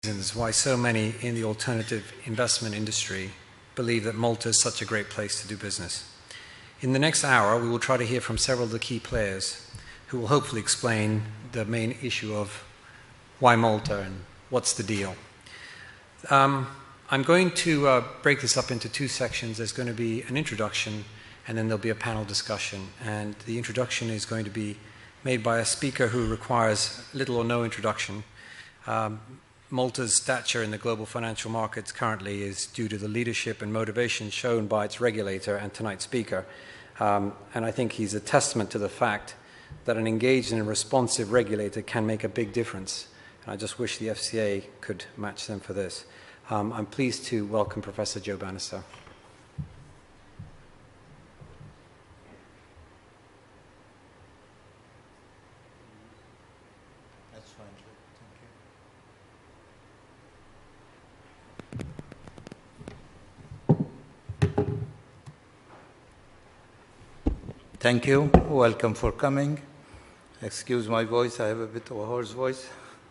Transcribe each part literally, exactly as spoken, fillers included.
reasons why so many in the alternative investment industry believe that Malta is such a great place to do business. In the next hour, we will try to hear from several of the key players who will hopefully explain the main issue of why Malta and what's the deal. Um, I'm going to uh, break this up into two sections. There's going to be an introduction, and then there'll be a panel discussion. And the introduction is going to be made by a speaker who requires little or no introduction. Um, Malta's stature in the global financial markets currently is due to the leadership and motivation shown by its regulator and tonight's speaker. Um, and I think he's a testament to the fact that an engaged and responsive regulator can make a big difference. And I just wish the F C A could match them for this. Um, I'm pleased to welcome Professor Joe Bannister. That's fine. Thank you. Thank you. Welcome for coming. Excuse my voice. I have a bit of a hoarse voice.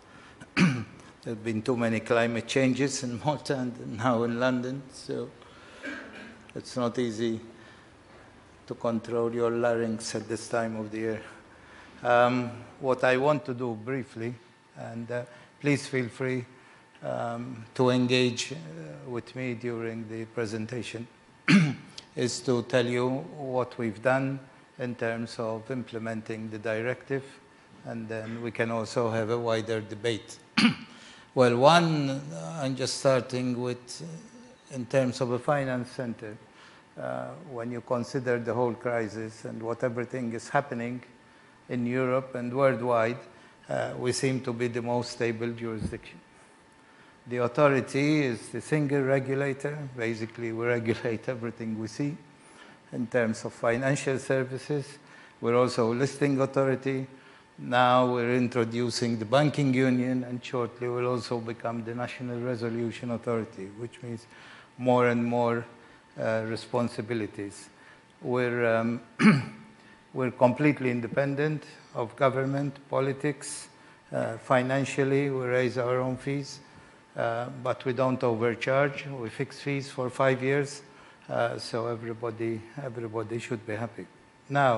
There have been too many climate changes in Malta and now in London, so it's not easy to control your larynx at this time of the year. Um, what I want to do briefly, and uh, please feel free um, to engage uh, with me during the presentation, is to tell you what we've done in terms of implementing the directive, and then we can also have a wider debate. Well, one, I'm just starting with, in terms of a finance center, uh, when you consider the whole crisis and what everything is happening in Europe and worldwide, uh, we seem to be the most stable jurisdiction. The authority is the single regulator. Basically, we regulate everything we see in terms of financial services. We're also a listing authority. Now we're introducing the banking union, and shortly we'll also become the National Resolution Authority, which means more and more uh, responsibilities. We're, um, we're completely independent of government, politics. Uh, financially, we raise our own fees, uh, but we don't overcharge. We fix fees for five years, uh, so everybody, everybody should be happy. Now,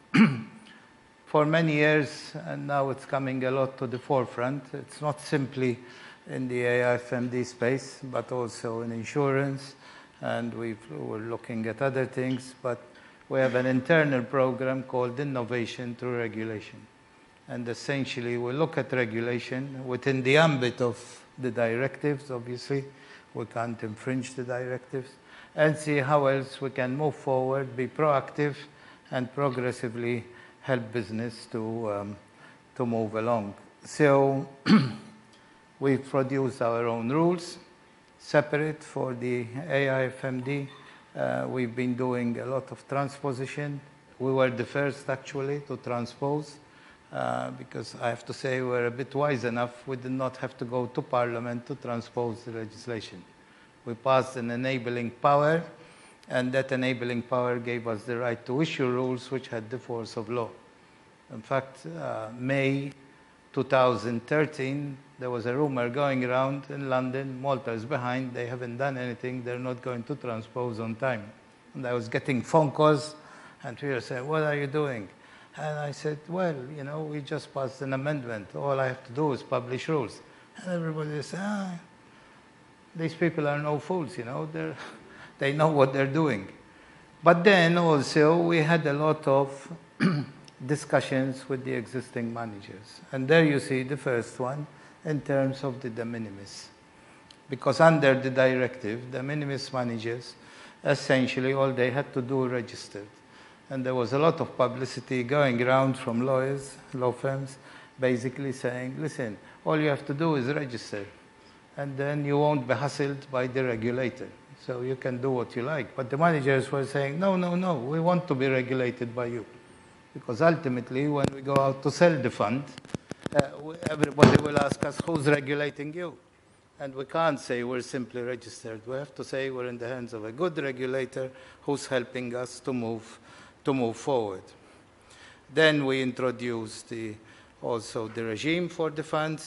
for many years, and now it's coming a lot to the forefront, it's not simply in the A I F M D space, but also in insurance, and we've, we're looking at other things, but we have an internal program called Innovation Through Regulation. And essentially, we look at regulation within the ambit of the directives, obviously. We can't infringe the directives, and see how else we can move forward, be proactive, and progressively help business to, um, to move along. So we've produced our own rules, separate for the A I F M D. Uh, we've been doing a lot of transposition. We were the first, actually, to transpose, uh, because I have to say we're a bit wise enough. We did not have to go to Parliament to transpose the legislation. We passed an enabling power, and that enabling power gave us the right to issue rules which had the force of law. In fact, uh, May two thousand thirteen, there was a rumor going around in London, Malta is behind, they haven't done anything, they're not going to transpose on time. And I was getting phone calls, and people said, what are you doing? And I said, well, you know, we just passed an amendment. All I have to do is publish rules. And everybody said, ah, these people are no fools, you know, they're, they know what they're doing. But then also we had a lot of discussions with the existing managers. And there you see the first one in terms of the de minimis. Because under the directive, de minimis managers, essentially all they had to do registered. And there was a lot of publicity going around from lawyers, law firms, basically saying, listen, all you have to do is register. And then you won't be hassled by the regulator. So you can do what you like. But the managers were saying, no, no, no, we want to be regulated by you. Because ultimately, when we go out to sell the fund, uh, everybody will ask us, who's regulating you? And we can't say we're simply registered. We have to say we're in the hands of a good regulator who's helping us to move, to move forward. Then we introduced the, also the regime for the funds,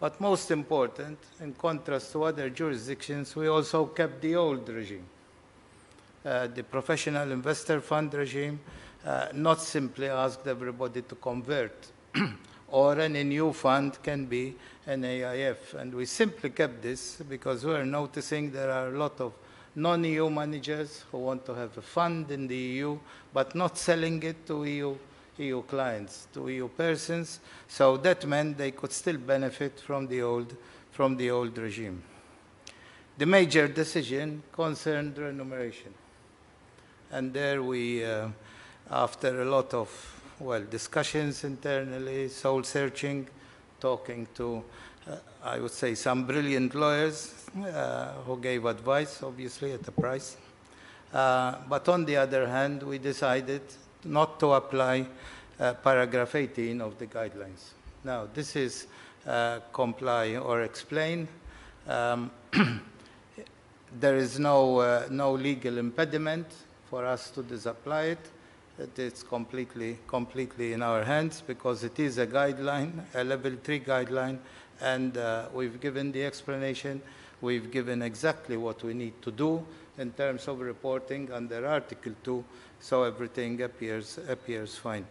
But most important, in contrast to other jurisdictions, we also kept the old regime, uh, the professional investor fund regime, uh, not simply asked everybody to convert, or any new fund can be an A I F. And we simply kept this because we're noticing there are a lot of non-E U managers who want to have a fund in the E U, but not selling it to E U, E U clients, to E U persons. So that meant they could still benefit from the old, from the old regime. The major decision concerned remuneration. And there we, uh, after a lot of, well, discussions internally, soul searching, talking to, uh, I would say, some brilliant lawyers uh, who gave advice, obviously, at a price. Uh, but on the other hand, we decided not to apply uh, paragraph eighteen of the guidelines. Now, this is uh, comply or explain. Um, there is no, uh, no legal impediment for us to disapply it. It's completely, completely in our hands because it is a guideline, a level three guideline, and uh, we've given the explanation. We've given exactly what we need to do in terms of reporting under Article two, so everything appears, appears fine.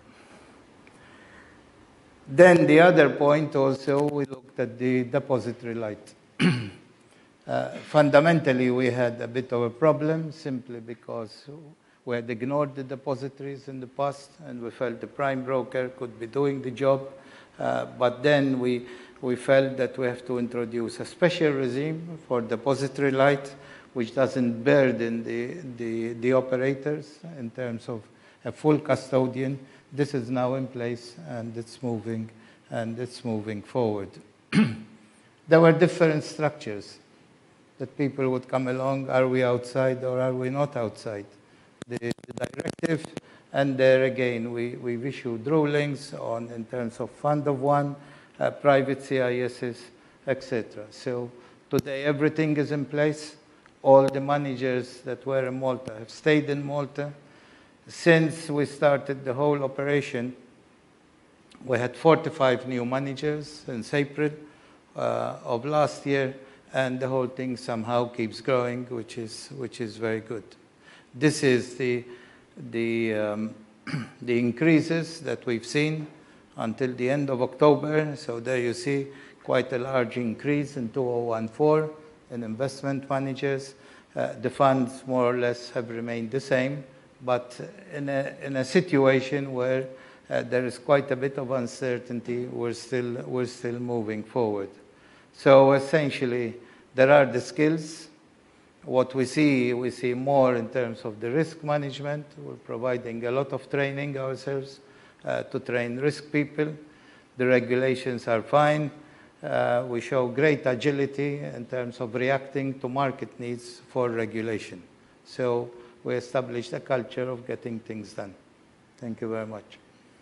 Then the other point also, we looked at the depository light. uh, fundamentally, we had a bit of a problem simply because we had ignored the depositories in the past, and we felt the prime broker could be doing the job. Uh, but then we, we felt that we have to introduce a special regime for depository light, which doesn't burden the, the, the operators in terms of a full custodian. This is now in place, and it's moving, and it's moving forward. There were different structures that people would come along. Are we outside or are we not outside the, the directive? And there again, we, we've issued rulings on in terms of fund of one, uh, private C I Ss, et cetera. So today everything is in place. All the managers that were in Malta have stayed in Malta. Since we started the whole operation, we had forty-five new managers since April uh, of last year, and the whole thing somehow keeps growing, which is, which is very good. This is the, the, um, the increases that we've seen until the end of October. So there you see quite a large increase in two thousand fourteen in investment managers. Uh, the funds more or less have remained the same, but in a, in a situation where uh, there is quite a bit of uncertainty, we're still, we're still moving forward. So essentially, there are the skills. What we see, we see more in terms of the risk management. We're providing a lot of training ourselves uh, to train risk people. The regulations are fine. Uh, we show great agility in terms of reacting to market needs for regulation. So we established a culture of getting things done. Thank you very much.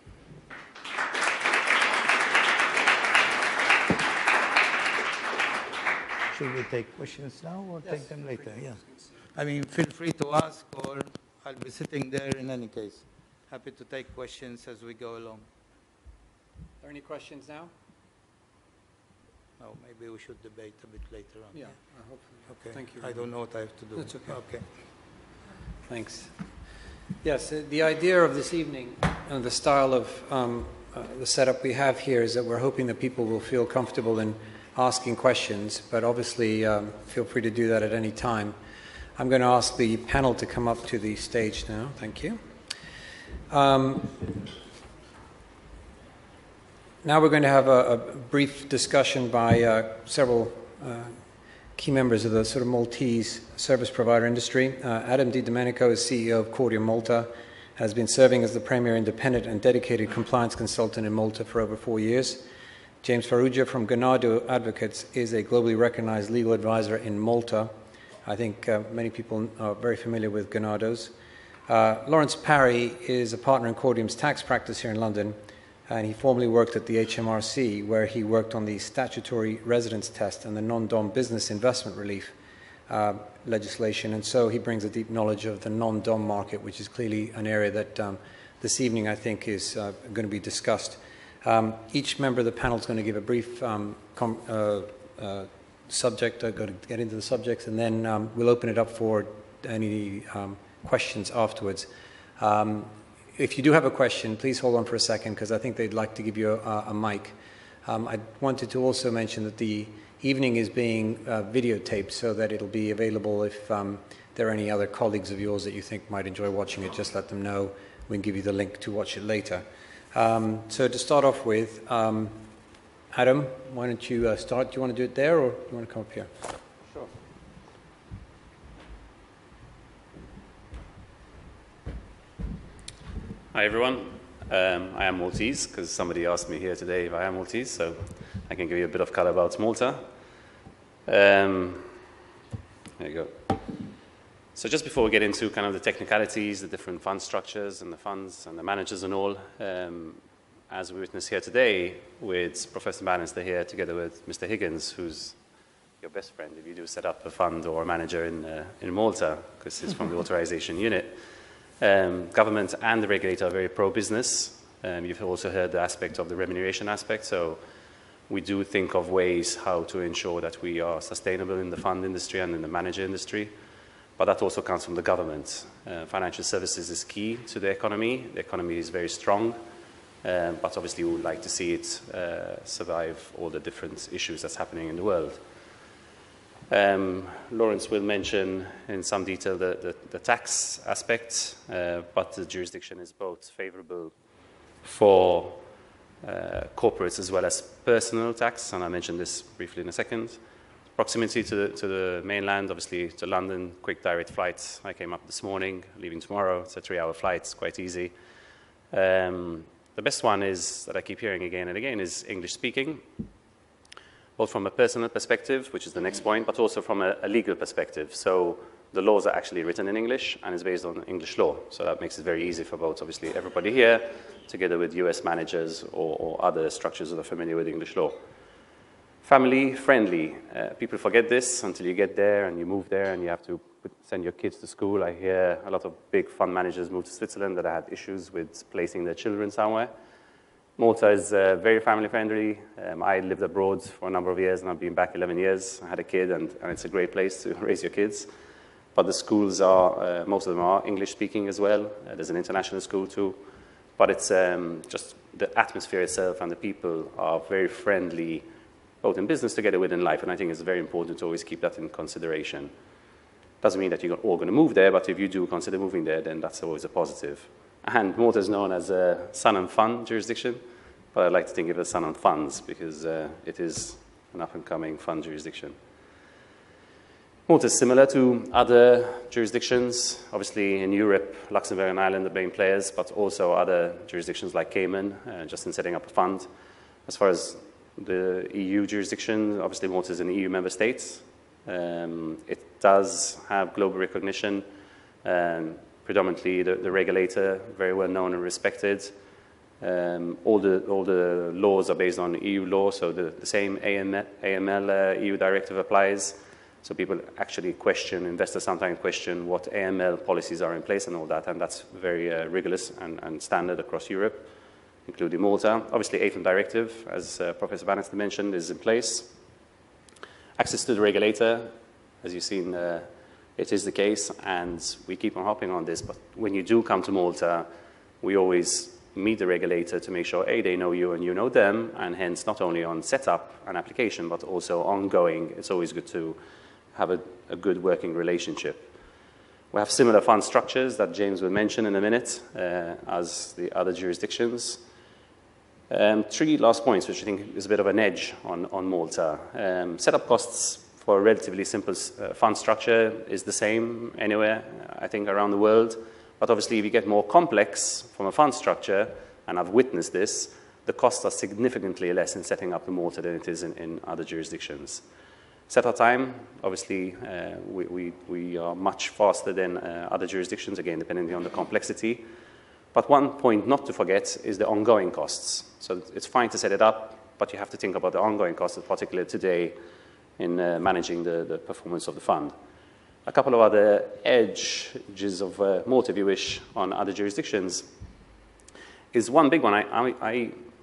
Should we take questions now or yes, take them later? Yeah. I mean, feel free to ask, or I'll be sitting there in any case. Happy to take questions as we go along. Are there any questions now? No, maybe we should debate a bit later on. Yeah, I hope so. Okay. Thank you. I don't know what I have to do. That's okay. Okay. Thanks. Yes, uh, the idea of this evening and the style of um, uh, the setup we have here is that we're hoping that people will feel comfortable in asking questions, but obviously um, feel free to do that at any time. I'm going to ask the panel to come up to the stage now. Thank you. Um, now we're going to have a, a brief discussion by uh, several uh, key members of the sort of Maltese service provider industry. Uh, Adam Di Domenico is C E O of Cordium Malta, has been serving as the premier independent and dedicated compliance consultant in Malta for over four years. James Farrugia from Ganado Advocates is a globally recognized legal advisor in Malta. I think uh, many people are very familiar with Ganado's. Uh, Lawrence Parry is a partner in Cordium's tax practice here in London, and he formerly worked at the H M R C, where he worked on the statutory residence test and the non-dom business investment relief uh, legislation, and so he brings a deep knowledge of the non-dom market, which is clearly an area that um, this evening I think is uh, going to be discussed. Um, each member of the panel is going to give a brief um, com uh, uh, subject, uh, go to get into the subjects, and then um, we'll open it up for any um, questions afterwards. Um, if you do have a question, please hold on for a second, because I think they'd like to give you a, a mic. Um, I wanted to also mention that the evening is being uh, videotaped, so that it'll be available if um, there are any other colleagues of yours that you think might enjoy watching it. Just let them know. We can give you the link to watch it later. Um, so to start off with, um, Adam, why don't you uh, start? Do you want to do it there, or do you want to come up here? Sure. Hi, everyone. Um, I am Maltese, because somebody asked me here today if I am Maltese, so I can give you a bit of color about Malta. Um, there you go. So just before we get into kind of the technicalities, the different fund structures and the funds and the managers and all, um, as we witness here today with Professor Bannister here together with Mister Higgins, who's your best friend if you do set up a fund or a manager in, uh, in Malta, because he's from the authorization unit. Um, government and the regulator are very pro-business. Um, you've also heard the aspect of the remuneration aspect, so we do think of ways how to ensure that we are sustainable in the fund industry and in the manager industry. But that also comes from the government. Uh, financial services is key to the economy. The economy is very strong, uh, but obviously we would like to see it uh, survive all the different issues that's happening in the world. Um, Lawrence will mention in some detail the, the, the tax aspect, uh, but the jurisdiction is both favorable for uh, corporates as well as personal tax, and I'll mention this briefly in a second. Proximity to the, to the mainland, obviously to London, quick direct flights. I came up this morning, leaving tomorrow. It's a three-hour flight, it's quite easy. Um, the best one is, that I keep hearing again and again, is English speaking, both from a personal perspective, which is the next point, but also from a, a legal perspective. So the laws are actually written in English and is based on English law. So that makes it very easy for both, obviously, everybody here, together with U S managers or, or other structures that are familiar with English law. Family friendly. Uh, people forget this until you get there and you move there and you have to put, send your kids to school. I hear a lot of big fund managers move to Switzerland that had issues with placing their children somewhere. Malta is uh, very family friendly. Um, I lived abroad for a number of years and I've been back eleven years. I had a kid and, and it's a great place to raise your kids. But the schools are, uh, most of them are English speaking as well. Uh, there's an international school too. But it's um, just the atmosphere itself and the people are very friendly, both in business together within life, and I think it's very important to always keep that in consideration. Doesn't mean that you're all going to move there, but if you do consider moving there, then that's always a positive. And Malta is known as a sun and fun jurisdiction, but I like to think of it as sun and funds because uh, it is an up-and-coming fun jurisdiction. Malta is similar to other jurisdictions. Obviously, in Europe, Luxembourg and Ireland are the main players, but also other jurisdictions like Cayman, uh, just in setting up a fund. As far as the E U jurisdiction, obviously Malta is an E U member state. Um, it does have global recognition, um, predominantly the, the regulator, very well known and respected. Um, all, the, all the laws are based on E U law, so the, the same A M L uh, E U directive applies. So people actually question, investors sometimes question what A M L policies are in place and all that, and that's very uh, rigorous and, and standard across Europe, including Malta. Obviously, A I F M D directive, as uh, Professor Bannister mentioned, is in place. Access to the regulator, as you've seen, uh, it is the case, and we keep on hopping on this, but when you do come to Malta, we always meet the regulator to make sure, A, they know you and you know them, and hence not only on setup and application, but also ongoing. It's always good to have a, a good working relationship. We have similar fund structures that James will mention in a minute uh, as the other jurisdictions. Um, three last points, which I think is a bit of an edge on, on Malta. Um, setup costs for a relatively simple uh, fund structure is the same anywhere, I think, around the world. But obviously, if you get more complex from a fund structure, and I've witnessed this, the costs are significantly less in setting up in Malta than it is in, in other jurisdictions. Setup time, obviously, uh, we, we, we are much faster than uh, other jurisdictions, again, depending on the complexity. But one point not to forget is the ongoing costs. So it's fine to set it up, but you have to think about the ongoing costs, particularly today, in uh, managing the, the performance of the fund. A couple of other edges of uh, Malta, if you wish, on other jurisdictions is one big one. I, I, I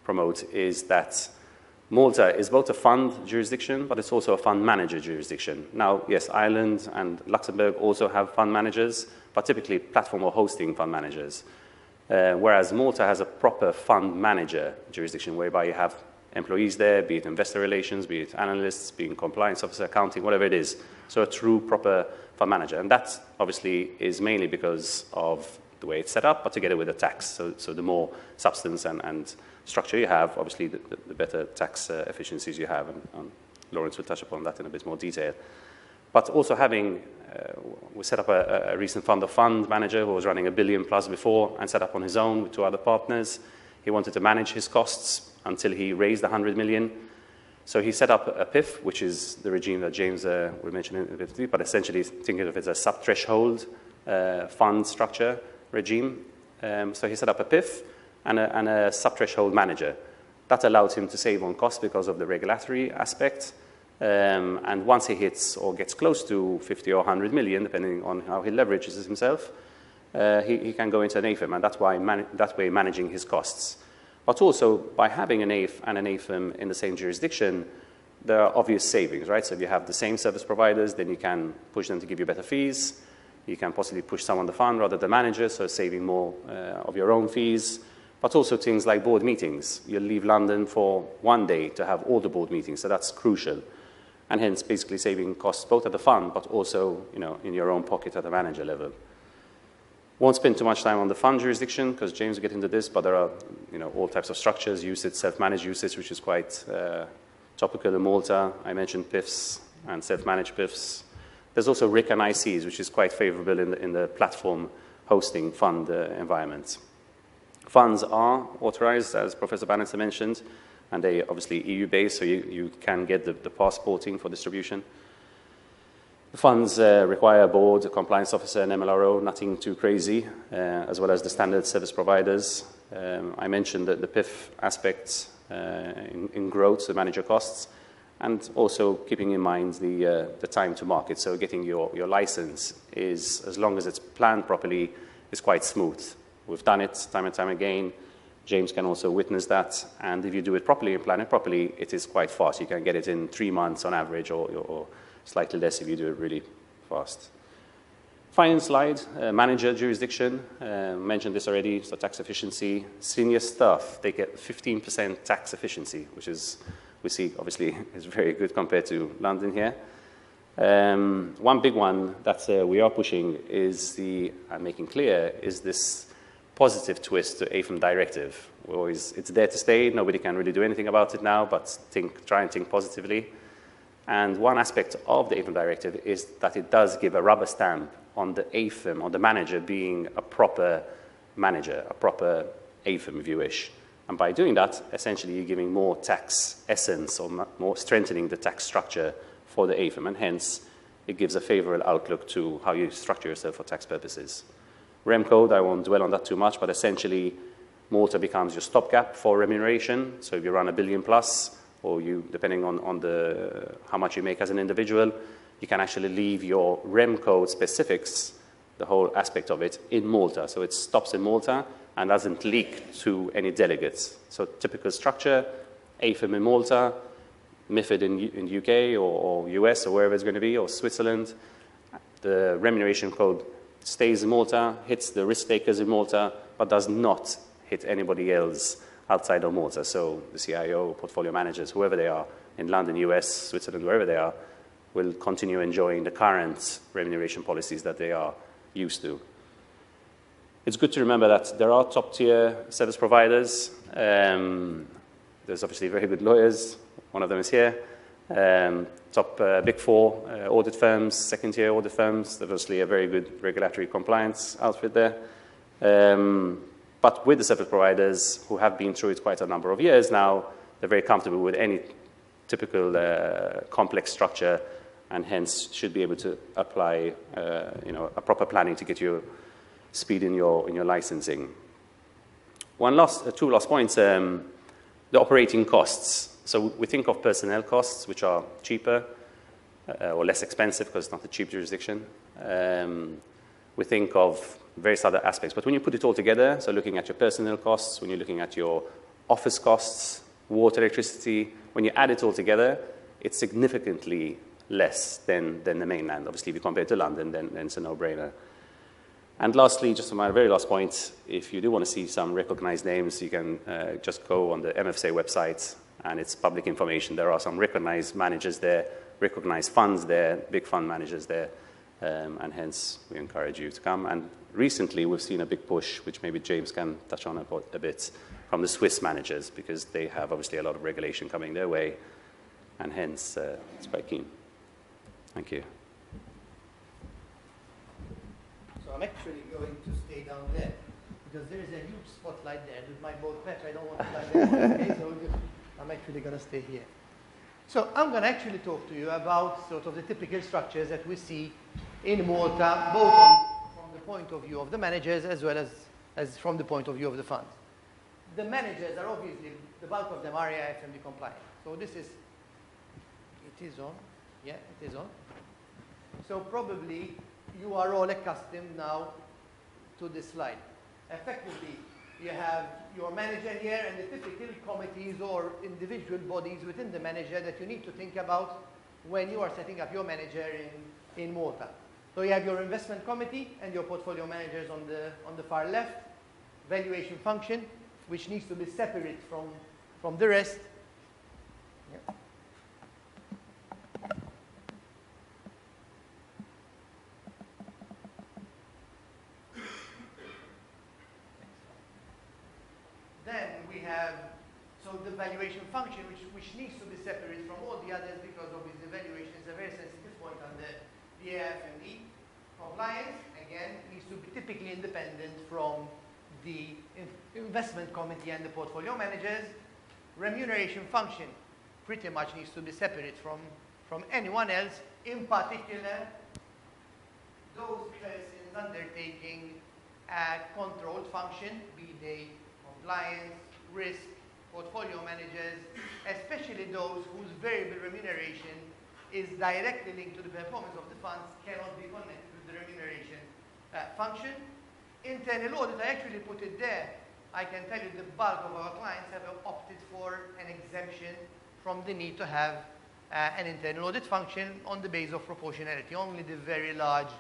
promote is that Malta is both a fund jurisdiction, but it's also a fund manager jurisdiction. Now, yes, Ireland and Luxembourg also have fund managers, but typically platform or hosting fund managers. Uh, whereas Malta has a proper fund manager jurisdiction, whereby you have employees there, be it investor relations, be it analysts, be it compliance officer, accounting, whatever it is. So a true, proper fund manager. And that, obviously, is mainly because of the way it's set up, but together with the tax. So, so the more substance and, and structure you have, obviously, the, the better tax uh, efficiencies you have. And, and Lawrence will touch upon that in a bit more detail. But also having, uh, we set up a, a recent fund of fund manager who was running a billion plus before and set up on his own with two other partners. He wanted to manage his costs until he raised one hundred million. So he set up a P I F, which is the regime that James uh, will mention in a bit, but essentially think of it as a sub-threshold uh, fund structure regime. Um, so he set up a P I F and a, and a sub-threshold manager. That allowed him to save on costs because of the regulatory aspect. Um, and once he hits or gets close to fifty or one hundred million, depending on how he leverages himself, uh, he, he can go into an A I F M, and that's why man that way managing his costs. But also, by having an A I F and an A I F M in the same jurisdiction, there are obvious savings, right? So if you have the same service providers, then you can push them to give you better fees. You can possibly push someone the fund rather than the manager, so saving more uh, of your own fees. But also things like board meetings. You'll leave London for one day to have all the board meetings, so that's crucial. And hence basically saving costs both at the fund, but also, you know, in your own pocket at the manager level. Won't spend too much time on the fund jurisdiction, because James will get into this, but there are, you know, all types of structures, usage, self-managed usage, which is quite uh, topical in Malta. I mentioned P I Fs and self-managed P I Fs. There's also R I C and I Cs, which is quite favorable in the, in the platform hosting fund uh, environment. Funds are authorized, as Professor Bannister mentioned, and they obviously E U-based, so you, you can get the, the passporting for distribution. The funds uh, require a board, a compliance officer, an M L R O, nothing too crazy, uh, as well as the standard service providers. Um, I mentioned that the P I F aspects uh, in, in growth, the manager costs, and also keeping in mind the, uh, the time to market. So getting your, your license is, as long as it's planned properly, is quite smooth. We've done it time and time again. James can also witness that. And if you do it properly and plan it properly, it is quite fast. You can get it in three months on average, or, or slightly less if you do it really fast. Final slide, uh, manager jurisdiction. Uh, mentioned this already, so tax efficiency. Senior staff, they get fifteen percent tax efficiency, which is, we see, obviously, is very good compared to London here. Um, one big one that uh, we are pushing is the, uh, making clear, is this positive twist to A I F M directive. We always, it's there to stay. Nobody can really do anything about it now, but think, try and think positively. And one aspect of the A I F M directive is that it does give a rubber stamp on the A I F M, on the manager being a proper manager, a proper A I F M, if you wish. And by doing that, essentially you're giving more tax essence, or more strengthening the tax structure for the A I F M, and hence it gives a favorable outlook to how you structure yourself for tax purposes. R E M code, I won't dwell on that too much, but essentially Malta becomes your stopgap for remuneration. So if you run a billion plus, or you, depending on, on the, how much you make as an individual, you can actually leave your R E M code specifics, the whole aspect of it, in Malta. So it stops in Malta and doesn't leak to any delegates. So typical structure, A I F M in Malta, MiFID in, in U K or, or U S or wherever it's going to be, or Switzerland. The remuneration code stays in Malta, hits the risk takers in Malta, but does not hit anybody else outside of Malta. So the C I O, portfolio managers, whoever they are, in London, U S, Switzerland, wherever they are, will continue enjoying the current remuneration policies that they are used to. It's good to remember that there are top-tier service providers. Um, there's obviously very good lawyers. One of them is here. Um, top uh, big four uh, audit firms, second-tier audit firms. There's obviously a very good regulatory compliance outfit there. Um, but with the service providers who have been through it quite a number of years now, they're very comfortable with any typical uh, complex structure, and hence should be able to apply uh, you know, a proper planning to get you speed in your, in your licensing. One last, uh, two last points, um, the operating costs. So we think of personnel costs, which are cheaper uh, or less expensive because it's not a cheap jurisdiction. Um, we think of various other aspects. But when you put it all together, so looking at your personnel costs, when you're looking at your office costs, water, electricity, when you add it all together, it's significantly less than, than the mainland. Obviously, if you compare it to London, then, then it's a no-brainer. And lastly, just on my very last point, if you do want to see some recognized names, you can uh, just go on the M F S A website, and it's public information. There are some recognized managers there, recognized funds there, big fund managers there, um, and hence we encourage you to come. And recently, we've seen a big push, which maybe James can touch on a, a bit, from the Swiss managers, because they have obviously a lot of regulation coming their way, and hence uh, it's quite keen. Thank you. So I'm actually going to stay down there because there is a huge spotlight there with my boat patch. I don't want to fly there. Okay, so I'm actually going to stay here. So I'm going to actually talk to you about sort of the typical structures that we see in Malta, both on, from the point of view of the managers as well as, as from the point of view of the funds. The managers are obviously, the bulk of them are A I F M D compliant. So this is, it is on. Yeah, it is on. So probably you are all accustomed now to this slide. Effectively, you have your manager here and the typical committees or individual bodies within the manager that you need to think about when you are setting up your manager in, in Malta. So you have your investment committee and your portfolio managers on the, on the far left, valuation function, which needs to be separate from, from the rest. Yeah. Then we have, so the valuation function, which, which needs to be separate from all the others because obviously valuation is a very sensitive point under the A I F M D. Compliance, again, needs to be typically independent from the investment committee and the portfolio managers. Remuneration function pretty much needs to be separate from, from anyone else, in particular those persons undertaking a controlled function, be they compliance, risk, portfolio managers, especially those whose variable remuneration is directly linked to the performance of the funds, cannot be connected with the remuneration uh, function. Internal audit, I actually put it there. I can tell you the bulk of our clients have opted for an exemption from the need to have uh, an internal audit function on the basis of proportionality. Only the very large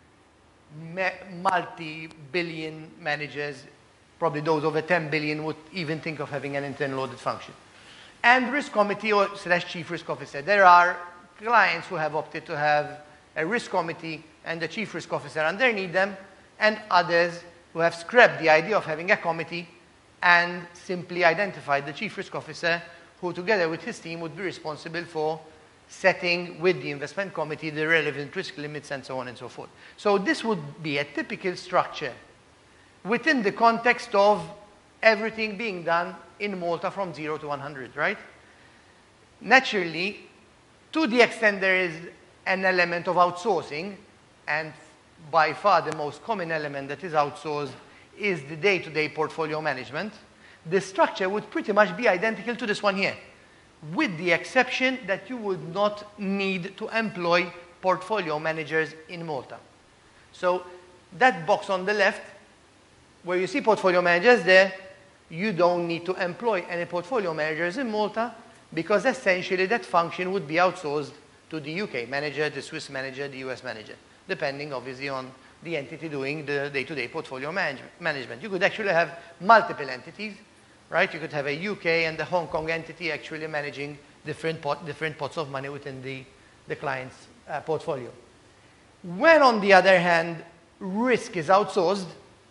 multi-billion managers, probably those over ten billion, would even think of having an internal audit function. And risk committee or slash chief risk officer. There are clients who have opted to have a risk committee and a chief risk officer underneath them, and others who have scrapped the idea of having a committee and simply identified the chief risk officer, who together with his team would be responsible for setting with the investment committee the relevant risk limits and so on and so forth. So this would be a typical structure within the context of everything being done in Malta from zero to one hundred, right? Naturally, to the extent there is an element of outsourcing, and by far the most common element that is outsourced is the day-to-day portfolio management, the structure would pretty much be identical to this one here, with the exception that you would not need to employ portfolio managers in Malta. So that box on the left, where you see portfolio managers there, you don't need to employ any portfolio managers in Malta because essentially that function would be outsourced to the U K manager, the Swiss manager, the U S manager, depending obviously on the entity doing the day-to-day portfolio manage management. You could actually have multiple entities, right? You could have a U K and a Hong Kong entity actually managing different, pot, different pots of money within the, the client's uh, portfolio. When, on the other hand, risk is outsourced,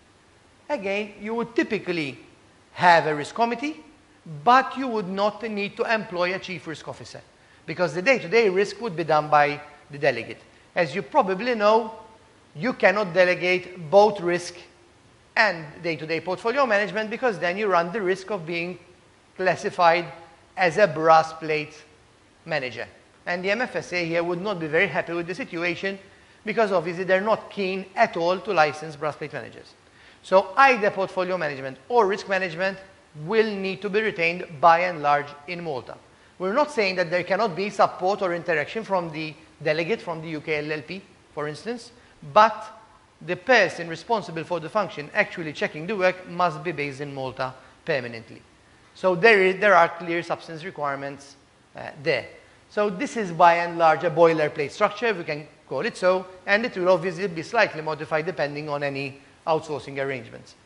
again, you would typically have a risk committee, but you would not need to employ a chief risk officer because the day-to-day risk would be done by the delegate. As you probably know, you cannot delegate both risk and day-to-day portfolio management because then you run the risk of being classified as a brass plate manager. And the M F S A here would not be very happy with the situation because obviously they're not keen at all to license brass plate managers. So either portfolio management or risk management will need to be retained by and large in Malta. We're not saying that there cannot be support or interaction from the delegate from the U K L L P, for instance, but the person responsible for the function actually checking the work must be based in Malta permanently. So there, is, there are clear substance requirements uh, there. So this is by and large a boilerplate structure, if we can call it so, and it will obviously be slightly modified depending on any outsourcing arrangements.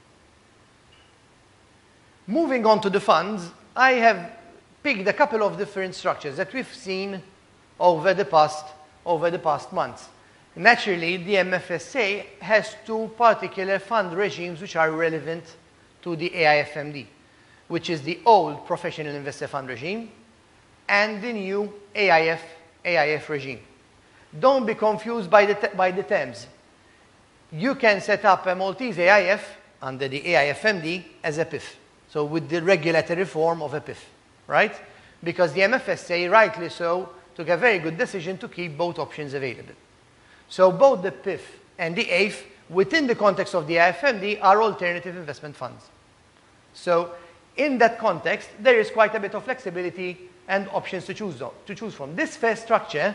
Moving on to the funds, I have picked a couple of different structures that we've seen over the past, over the past months. Naturally, the M F S A has two particular fund regimes which are relevant to the A I F M D, which is the old professional investor fund regime and the new A I F, A I F regime. Don't be confused by the, by the terms. You can set up a Maltese A I F under the A I F M D as a P I F, so with the regulatory form of a P I F, right? Because the M F S A, rightly so, took a very good decision to keep both options available. So both the P I F and the A I F, within the context of the A I F M D, are alternative investment funds. So in that context, there is quite a bit of flexibility and options to choose, to choose from. This first structure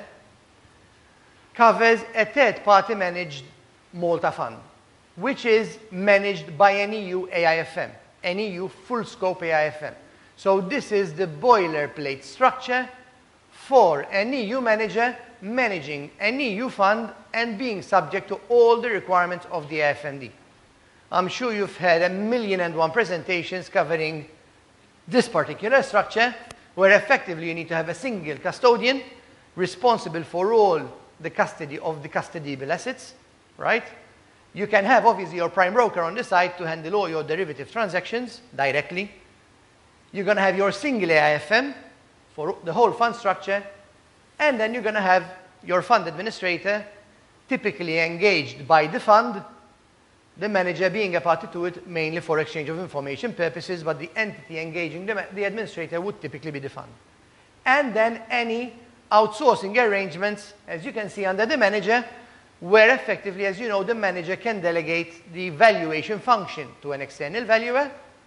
covers a third-party managed Malta fund, which is managed by an E U A I F M, an E U full-scope A I F M. So this is the boilerplate structure for an E U manager managing an E U fund and being subject to all the requirements of the A I F M D. I'm sure you've had a million and one presentations covering this particular structure, where effectively you need to have a single custodian responsible for all the custody of the custodiable assets, right? You can have obviously your prime broker on the side to handle all your derivative transactions directly. You're going to have your single A I F M for the whole fund structure, and then you're going to have your fund administrator typically engaged by the fund, the manager being a party to it mainly for exchange of information purposes, but the entity engaging the, the administrator would typically be the fund. And then any outsourcing arrangements, as you can see under the manager, where effectively, as you know, the manager can delegate the valuation function to an external valuer,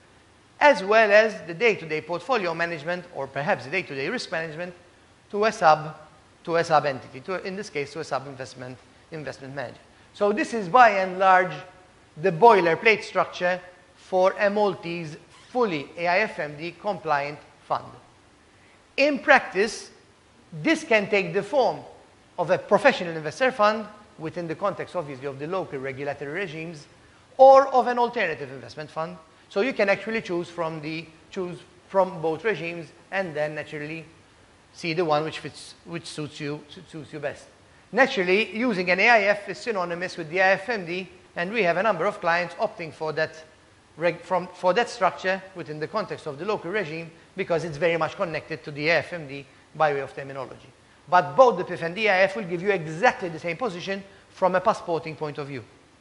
as well as the day-to-day portfolio management, or perhaps the day-to-day risk management, to a sub, to a sub-entity, to, in this case, to a sub-investment investment manager. So this is by and large the boilerplate structure for a Maltese fully A I F M D compliant fund. In practice, this can take the form of a professional investor fund within the context, obviously, of the local regulatory regimes, or of an alternative investment fund. So you can actually choose from, the, choose from both regimes and then naturally see the one which, fits, which suits, you, suits you best. Naturally, using an A I F is synonymous with the A I F M D, and we have a number of clients opting for that, reg, from, for that structure within the context of the local regime because it's very much connected to the A I F M D by way of terminology. But both the P I F and the A I F will give you exactly the same position from a passporting point of view.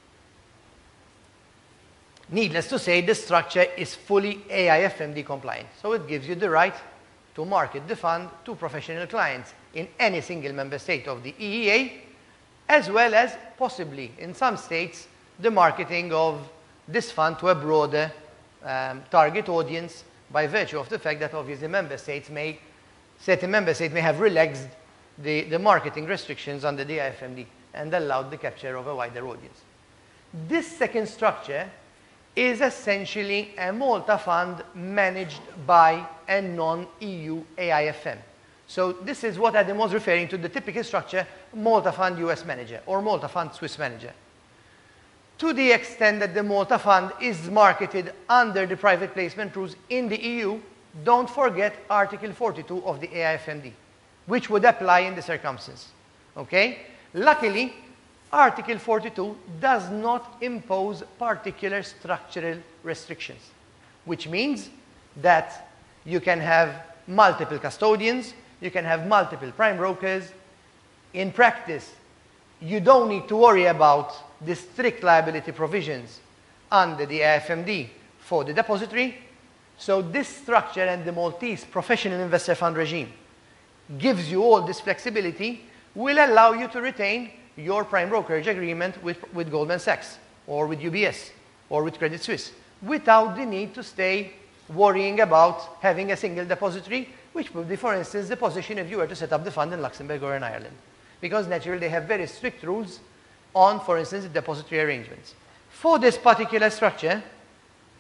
Needless to say, this structure is fully A I F M D compliant, so it gives you the right to market the fund to professional clients in any single member state of the E E A, as well as possibly in some states the marketing of this fund to a broader um, target audience by virtue of the fact that obviously member states may, certain member states may have relaxed the, the marketing restrictions under the A I F M D and allowed the capture of a wider audience. This second structure is essentially a Malta fund managed by a non-E U A I F M. So this is what Adam was referring to, the typical structure, Malta fund U S manager or Malta fund Swiss manager. To the extent that the Malta fund is marketed under the private placement rules in the E U, don't forget Article forty-two of the A I F M D, which would apply in the circumstance. Okay? Luckily, Article forty-two does not impose particular structural restrictions, which means that you can have multiple custodians, you can have multiple prime brokers. In practice, you don't need to worry about the strict liability provisions under the A I F M D for the depository. So this structure and the Maltese professional investor fund regime gives you all this flexibility, will allow you to retain your prime brokerage agreement with, with Goldman Sachs or with U B S or with Credit Suisse without the need to stay worrying about having a single depository, which would be, for instance, the position if you were to set up the fund in Luxembourg or in Ireland. Because naturally they have very strict rules on, for instance, the depository arrangements. For this particular structure,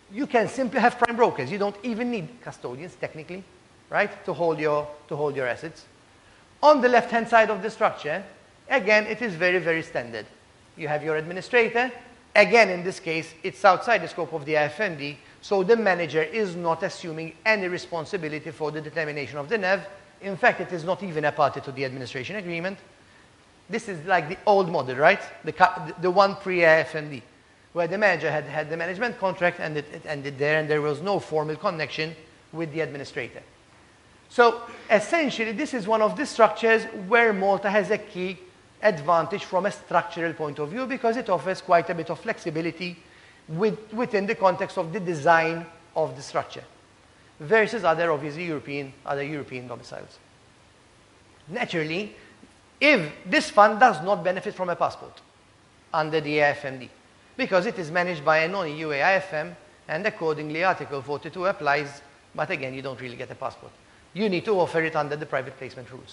you can simply have prime brokers. You don't even need custodians, technically, right, to hold your, to hold your assets. On the left-hand side of the structure, again, it is very, very standard. You have your administrator. Again, in this case, it's outside the scope of the A I F M D, so the manager is not assuming any responsibility for the determination of the N A V. In fact, it is not even a party to the administration agreement. This is like the old model, right? The, the one pre-A I F M D, where the manager had had the management contract and it, it ended there, and there was no formal connection with the administrator. So essentially, this is one of the structures where Malta has a key advantage from a structural point of view, because it offers quite a bit of flexibility with, within the context of the design of the structure, versus other, obviously, European, other European domiciles. Naturally, if this fund does not benefit from a passport under the A I F M D, because it is managed by a non-E U A I F M, and accordingly Article forty-two applies, but again, you don't really get a passport. You need to offer it under the private placement rules.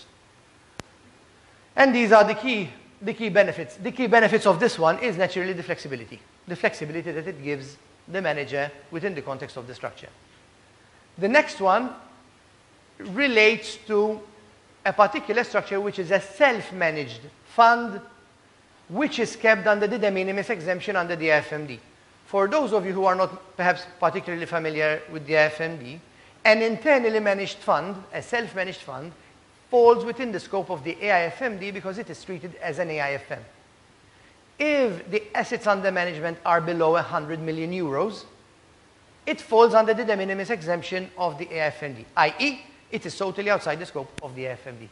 And these are the key, the key benefits. The key benefits of this one is naturally the flexibility. The flexibility that it gives the manager within the context of the structure. The next one relates to a particular structure which is a self-managed fund which is kept under the de minimis exemption under the A I F M D. For those of you who are not perhaps particularly familiar with the A I F M D, an internally managed fund, a self-managed fund, falls within the scope of the A I F M D because it is treated as an A I F M. If the assets under management are below one hundred million euros, it falls under the de minimis exemption of the A I F M D, that is, it is totally outside the scope of the A I F M D.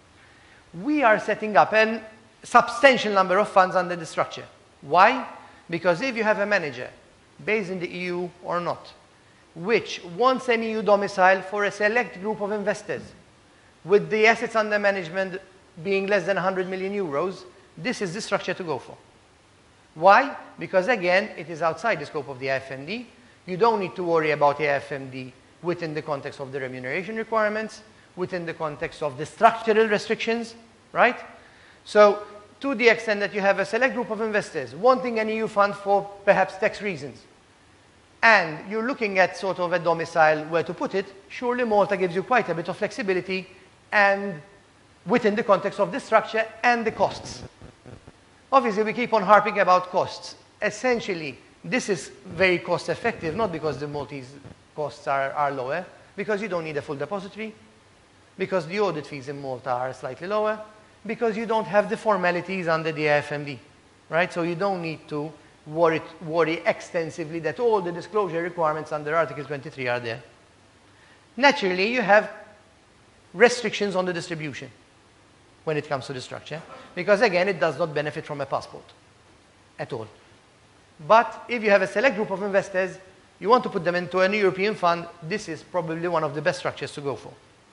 We are setting up a substantial number of funds under the structure. Why? Because if you have a manager, based in the E U or not, which wants an E U domicile for a select group of investors, with the assets under management being less than one hundred million euros, this is the structure to go for. Why? Because again, it is outside the scope of the A I F M D. You don't need to worry about A I F M D within the context of the remuneration requirements, within the context of the structural restrictions, right? So, to the extent that you have a select group of investors wanting an E U fund for perhaps tax reasons, and you're looking at sort of a domicile where to put it, surely Malta gives you quite a bit of flexibility and within the context of the structure and the costs. Obviously, we keep on harping about costs. Essentially, this is very cost effective, not because the Maltese costs are, are lower, because you don't need a full depository, because the audit fees in Malta are slightly lower, because you don't have the formalities under the A I F M D, right? So you don't need to worry, worry extensively that all the disclosure requirements under Article twenty-three are there. Naturally, you have restrictions on the distribution when it comes to the structure, because again, it does not benefit from a passport at all. But if you have a select group of investors, you want to put them into a European fund, this is probably one of the best structures to go for.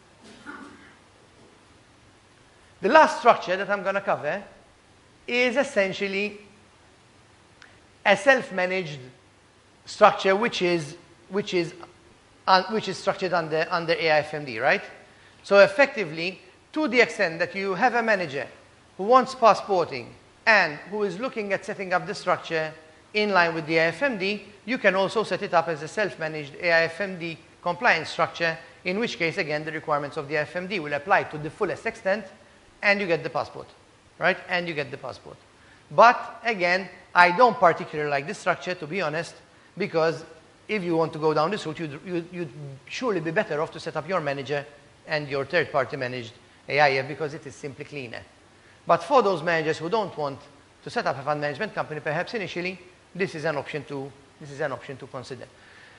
The last structure that I'm going to cover is essentially a self-managed structure which is, which is, uh, which is structured under, under A I F M D, right? So effectively, to the extent that you have a manager who wants passporting and who is looking at setting up the structure in line with the A I F M D, you can also set it up as a self-managed A I F M D compliance structure, in which case, again, the requirements of the A I F M D will apply to the fullest extent, and you get the passport, right? And you get the passport. But again, I don't particularly like this structure, to be honest, because if you want to go down this route, you'd, you'd, you'd surely be better off to set up your manager and your third-party managed A I F, because it is simply cleaner. But for those managers who don't want to set up a fund management company, perhaps initially, this is an option to, this is an option to consider.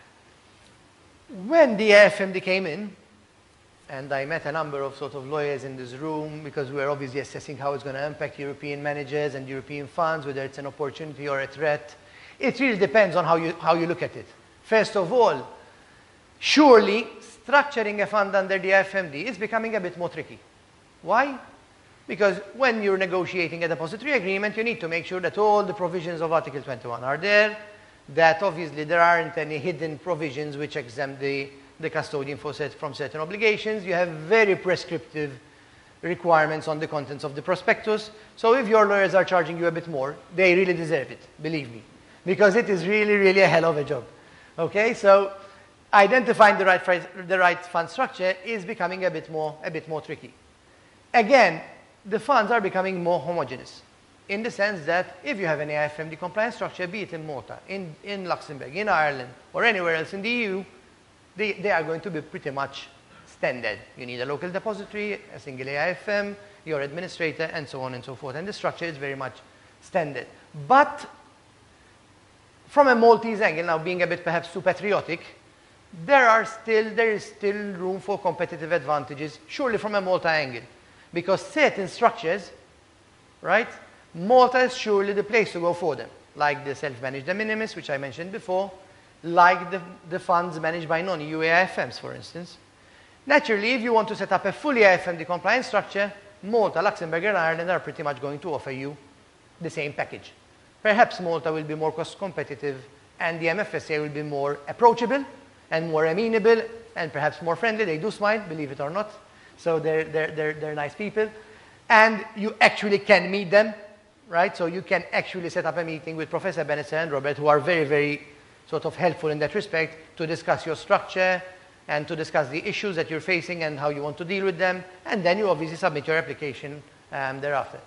When the A I F M D came in, and I met a number of sort of lawyers in this room, because we were obviously assessing how it's going to impact European managers and European funds, whether it's an opportunity or a threat. It really depends on how you, how you look at it. First of all, surely structuring a fund under the A I F M D is becoming a bit more tricky. Why? Because when you're negotiating a depository agreement, you need to make sure that all the provisions of Article twenty-one are there, that obviously there aren't any hidden provisions which exempt the the custodian for set, from certain obligations. You have very prescriptive requirements on the contents of the prospectus. So if your lawyers are charging you a bit more, they really deserve it, believe me, because it is really, really a hell of a job. Okay, so identifying the right, the right fund structure is becoming a bit more, a bit more tricky. Again, the funds are becoming more homogeneous in the sense that if you have an A I F M D compliant structure, be it in Malta, in, in Luxembourg, in Ireland, or anywhere else in the E U, they, they are going to be pretty much standard. You need a local depository, a single A I F M, your administrator, and so on and so forth. And the structure is very much standard. But from a Maltese angle, now being a bit perhaps too patriotic, there are still, there is still room for competitive advantages, surely from a Malta angle. Because certain structures, right, Malta is surely the place to go for them, like the self-managed de minimis, which I mentioned before, like the, the funds managed by non-E U A I F Ms, for instance. Naturally, if you want to set up a fully A I F M D compliant structure, Malta, Luxembourg, and Ireland are pretty much going to offer you the same package. Perhaps Malta will be more cost competitive and the M F S A will be more approachable and more amenable and perhaps more friendly. They do smile, believe it or not. So they're, they're, they're, they're nice people. And you actually can meet them, right? So you can actually set up a meeting with Professor Benetzer and Robert, who are very, very sort of helpful in that respect, to discuss your structure and to discuss the issues that you're facing and how you want to deal with them. And then you obviously submit your application um, thereafter.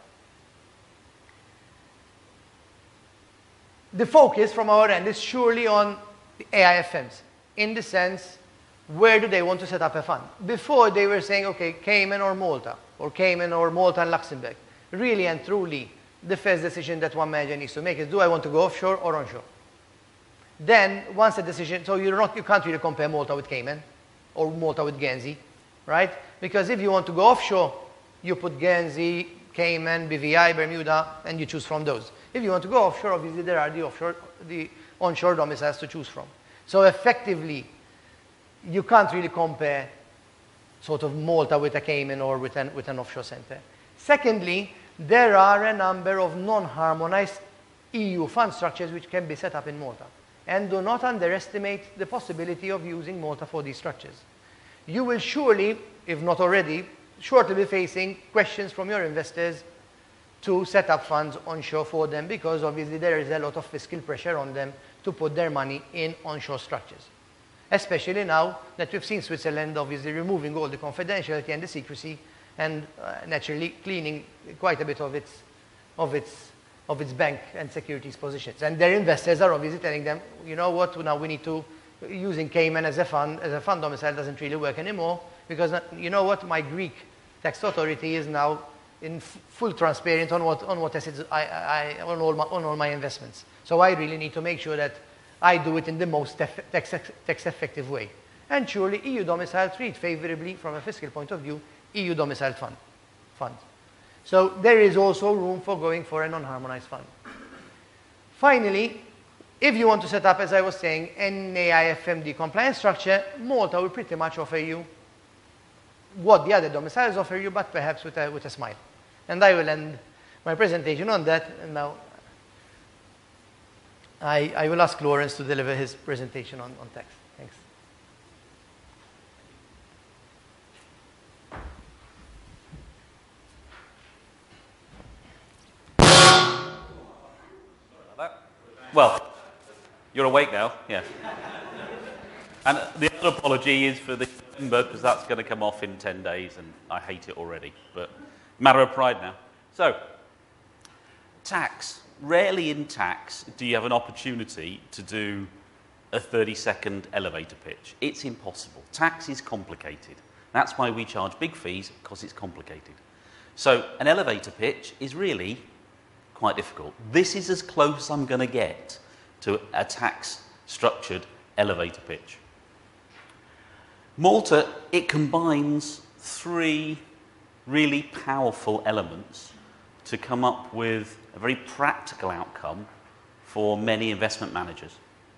The focus from our end is surely on the A I F Ms, in the sense, where do they want to set up a fund? Before they were saying, okay, Cayman or Malta, or Cayman or Malta and Luxembourg. Really and truly, the first decision that one manager needs to make is, do I want to go offshore or onshore? Then, once the decision, so you're not, you can't really compare Malta with Cayman, or Malta with Guernsey, right? Because if you want to go offshore, you put Guernsey, Cayman, B V I, Bermuda, and you choose from those. If you want to go offshore, obviously there are the offshore, the onshore domiciles to choose from. So effectively, you can't really compare sort of Malta with a Cayman or with an, with an offshore center. Secondly, there are a number of non-harmonized E U fund structures which can be set up in Malta. And do not underestimate the possibility of using Malta for these structures. You will surely, if not already, shortly be facing questions from your investors to set up funds onshore for them, because obviously there is a lot of fiscal pressure on them to put their money in onshore structures. Especially now that we've seen Switzerland obviously removing all the confidentiality and the secrecy and uh, naturally cleaning quite a bit of its, of, its, of its bank and securities positions. And their investors are obviously telling them, you know what, now we need to, using Cayman as a fund, as a fund domicile doesn't really work anymore, because you know what, my Greek tax authority is now in f full transparent on what, on what assets I, I, on, all my, on all my investments. So I really need to make sure that I do it in the most tax, tax effective way. And surely E U domicile treat favorably from a fiscal point of view E U domicile fund, fund. So there is also room for going for a non-harmonized fund. Finally, if you want to set up, as I was saying, an A I F M D compliant structure, Malta will pretty much offer you what the other domiciles offer you, but perhaps with a, with a smile. And I will end my presentation on that. And now I, I will ask Lawrence to deliver his presentation on, on tax. Thanks. Well, you're awake now, yeah. And the other apology is for the November, because that's going to come off in ten days, and I hate it already. But matter of pride now. So, tax. Rarely in tax do you have an opportunity to do a thirty second elevator pitch. It's impossible. Tax is complicated. That's why we charge big fees, because it's complicated. So an elevator pitch is really quite difficult. This is as close I'm going to get to a tax-structured elevator pitch. Malta, it combines three really powerful elements to come up with a very practical outcome for many investment managers.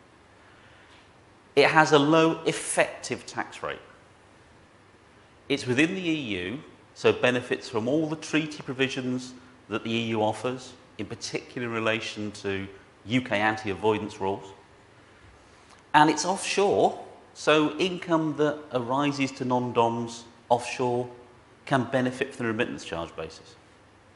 It has a low effective tax rate. It's within the E U, so benefits from all the treaty provisions that the E U offers, in particular in relation to U K anti-avoidance rules. And it's offshore, so income that arises to non-doms offshore can benefit from the remittance charge basis.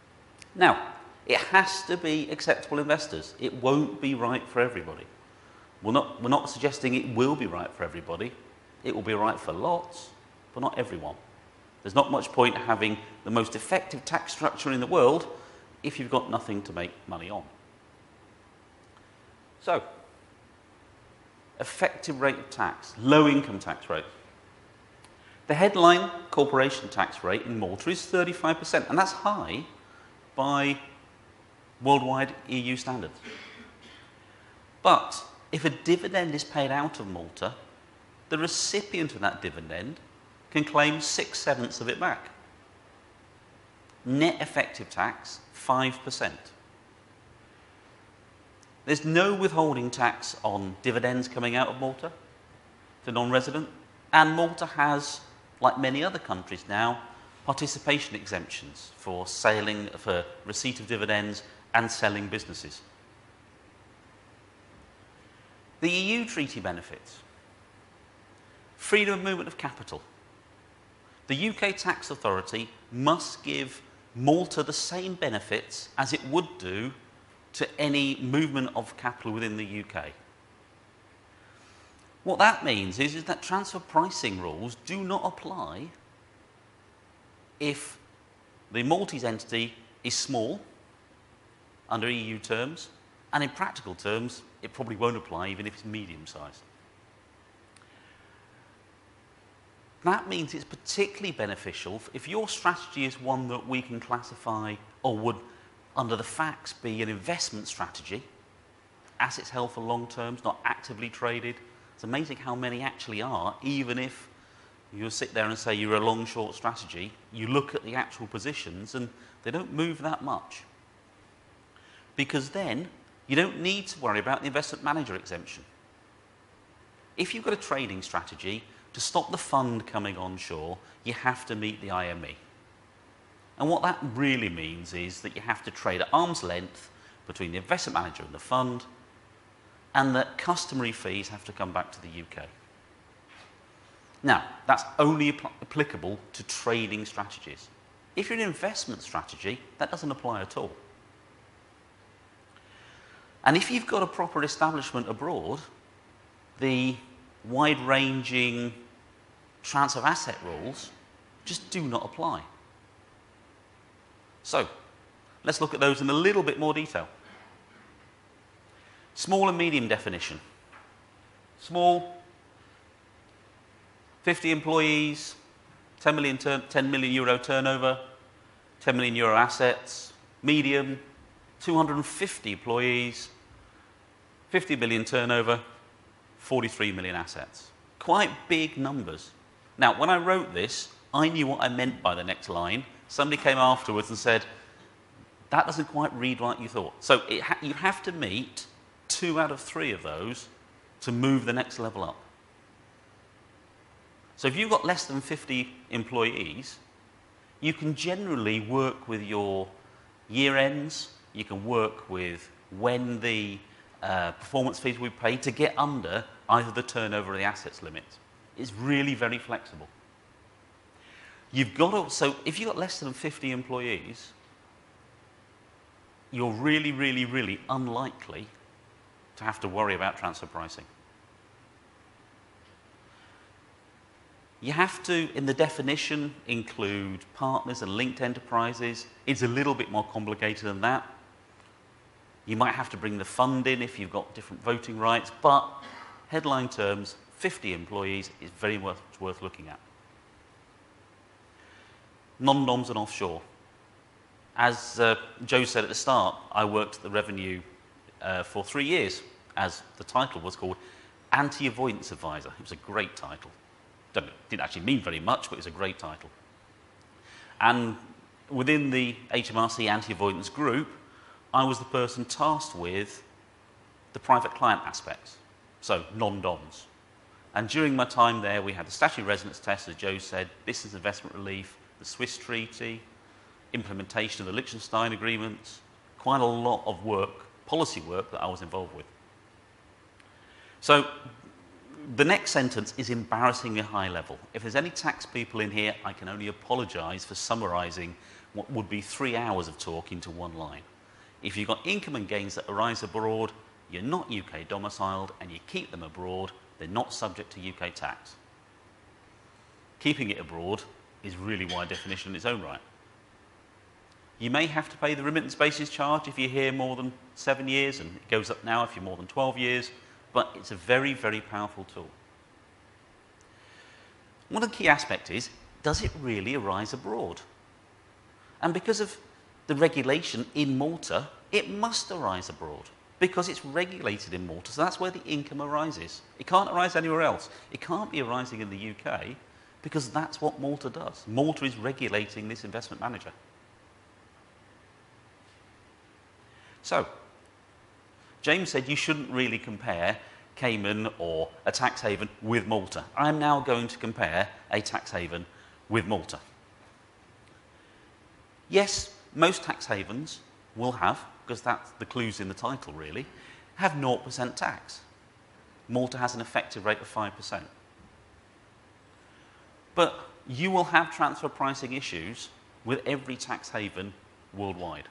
Now, it has to be acceptable investors. It won't be right for everybody. We're not, we're not suggesting it will be right for everybody. It will be right for lots, but not everyone. There's not much point having the most effective tax structure in the world if you've got nothing to make money on. So, effective rate of tax, low income tax rate. The headline corporation tax rate in Malta is thirty-five percent, and that's high by worldwide E U standards. But if a dividend is paid out of Malta, the recipient of that dividend can claim six-sevenths of it back. Net effective tax, five percent. There's no withholding tax on dividends coming out of Malta to non-resident, and Malta has, like many other countries now, participation exemptions for sailing, for receipt of dividends and selling businesses. The E U treaty benefits. Freedom of movement of capital. The U K tax authority must give Malta the same benefits as it would do to any movement of capital within the U K. What that means is, is that transfer pricing rules do not apply if the Maltese entity is small under E U terms, and in practical terms, it probably won't apply even if it's medium-sized. That means it's particularly beneficial if your strategy is one that we can classify or would, under the facts, be an investment strategy, assets held for long terms, not actively traded. It's amazing how many actually are, even if you sit there and say you're a long-short strategy, you look at the actual positions and they don't move that much. Because then you don't need to worry about the investment manager exemption. If you've got a trading strategy, to stop the fund coming onshore, you have to meet the I M E. And what that really means is that you have to trade at arm's length between the investment manager and the fund, and that customary fees have to come back to the U K. Now, that's only apl- applicable to trading strategies. If you're an investment strategy, that doesn't apply at all. And if you've got a proper establishment abroad, the wide-ranging transfer of asset rules just do not apply. So, let's look at those in a little bit more detail. Small and medium definition. Small, fifty employees, ten million, turn, ten million euro turnover, ten million euro assets. Medium, two hundred fifty employees, fifty million turnover, forty-three million assets. Quite big numbers. Now, when I wrote this, I knew what I meant by the next line. Somebody came afterwards and said, that doesn't quite read like you thought. So it ha- you have to meet two out of three of those to move the next level up. So if you've got less than fifty employees, you can generally work with your year ends, you can work with when the uh, performance fees will be paid to get under either the turnover or the assets limit. It's really very flexible. You've got to, so if you've got less than fifty employees, you're really, really, really unlikely to have to worry about transfer pricing. You have to, in the definition, include partners and linked enterprises. It's a little bit more complicated than that. You might have to bring the fund in if you've got different voting rights, but headline terms, fifty employees is very worth, worth looking at. Non-noms and offshore. As uh, Joe said at the start, I worked at the Revenue uh, for three years, as the title was called, Anti-Avoidance Advisor. It was a great title. Don't, didn't actually mean very much, but it was a great title. And within the H M R C anti-avoidance group, I was the person tasked with the private client aspects, so non-doms. And during my time there, we had the statutory residence test, as Joe said, business investment relief, the Swiss treaty, implementation of the Liechtenstein agreements, quite a lot of work, policy work that I was involved with. So the next sentence is embarrassingly high level. If there's any tax people in here, I can only apologise for summarising what would be three hours of talk into one line. If you've got income and gains that arise abroad, you're not U K domiciled, and you keep them abroad, they're not subject to U K tax. Keeping it abroad is really wide definition in its own right. You may have to pay the remittance basis charge if you're here more than seven years, and it goes up now if you're more than twelve years, but it's a very, very powerful tool. One of the key aspects is, does it really arise abroad? And because of the regulation in Malta, it must arise abroad, because it's regulated in Malta, so that's where the income arises. It can't arise anywhere else. It can't be arising in the U K, because that's what Malta does. Malta is regulating this investment manager. So, James said you shouldn't really compare Cayman or a tax haven with Malta. I'm now going to compare a tax haven with Malta. Yes, most tax havens will have, because that's the clues in the title really, have zero percent tax. Malta has an effective rate of five percent. But you will have transfer pricing issues with every tax haven worldwide.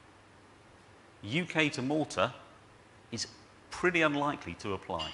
U K to Malta is pretty unlikely to apply.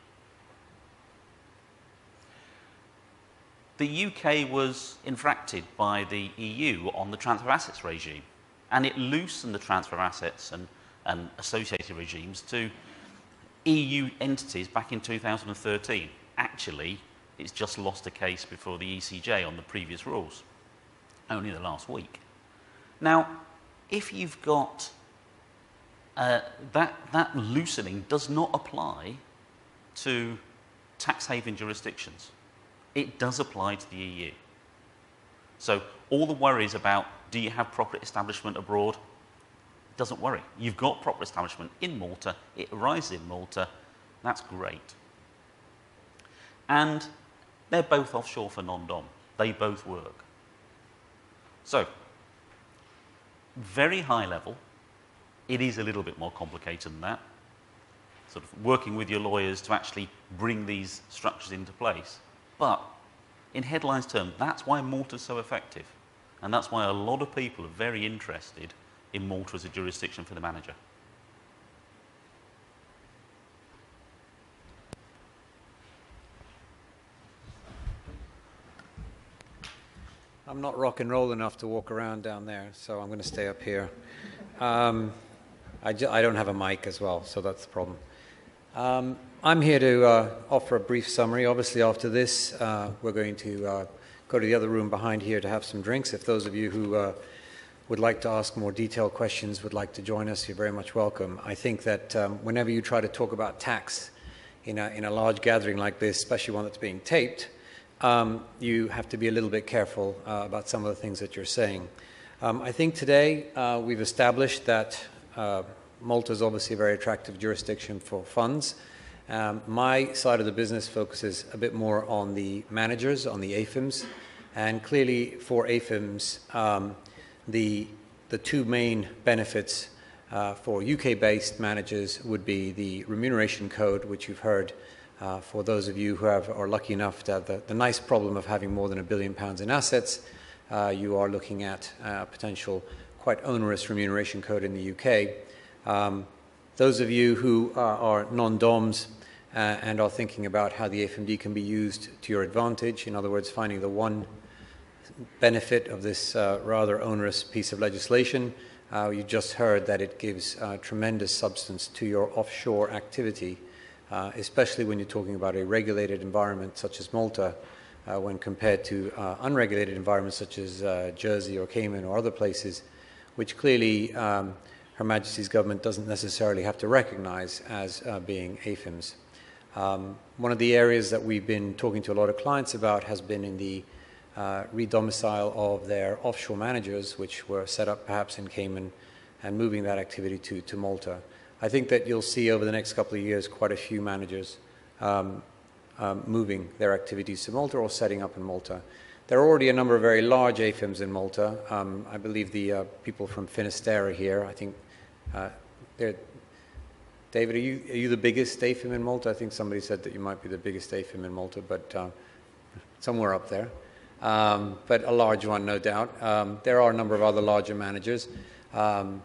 The U K was infracted by the E U on the transfer of assets regime, and it loosened the transfer of assets and, and associated regimes to E U entities back in two thousand thirteen. Actually, it's just lost a case before the E C J on the previous rules, only the last week. Now, if you've got uh, that, that loosening does not apply to tax haven jurisdictions. It does apply to the E U. So all the worries about do you have proper establishment abroad, doesn't worry. You've got proper establishment in Malta, it arises in Malta, that's great. And they're both offshore for non-dom. They both work. So, very high level, it is a little bit more complicated than that. Sort of working with your lawyers to actually bring these structures into place. But in headlines terms, that's why Malta is so effective. And that's why a lot of people are very interested in Malta as a jurisdiction for the manager. I'm not rock and roll enough to walk around down there, so I'm going to stay up here. Um, I, ju I don't have a mic as well, so that's the problem. Um, I'm here to uh, offer a brief summary. Obviously, after this, uh, we're going to uh, go to the other room behind here to have some drinks. If those of you who uh, would like to ask more detailed questions would like to join us, you're very much welcome. I think that um, whenever you try to talk about tax in a, in a large gathering like this, especially one that's being taped, um, you have to be a little bit careful uh, about some of the things that you're saying. Um, I think today uh, we've established that uh, Malta is obviously a very attractive jurisdiction for funds. Um, my side of the business focuses a bit more on the managers, on the A I F Ms, and clearly for A I F Ms, um, the, the two main benefits uh, for U K-based managers would be the remuneration code, which you've heard uh, for those of you who have, are lucky enough to have the, the nice problem of having more than a billion pounds in assets. Uh, you are looking at a potential quite onerous remuneration code in the U K. Um, those of you who uh, are non-DOMs uh, and are thinking about how the A I F M D can be used to your advantage, in other words, finding the one benefit of this uh, rather onerous piece of legislation, uh, you just heard that it gives uh, tremendous substance to your offshore activity, uh, especially when you're talking about a regulated environment such as Malta, uh, when compared to uh, unregulated environments such as uh, Jersey or Cayman or other places, which clearly um, Her Majesty's government doesn't necessarily have to recognize as uh, being A I F Ms. Um, one of the areas that we've been talking to a lot of clients about has been in the uh, redomicile of their offshore managers, which were set up perhaps in Cayman, and moving that activity to, to Malta. I think that you'll see over the next couple of years quite a few managers um, um, moving their activities to Malta or setting up in Malta. There are already a number of very large A I F Ms in Malta. Um, I believe the uh, people from Finisterre are here. I think uh, they're David, are you, are you the biggest A I F M in Malta? I think somebody said that you might be the biggest A I F M in Malta, but uh, somewhere up there. Um, but a large one, no doubt. Um, there are a number of other larger managers. Um,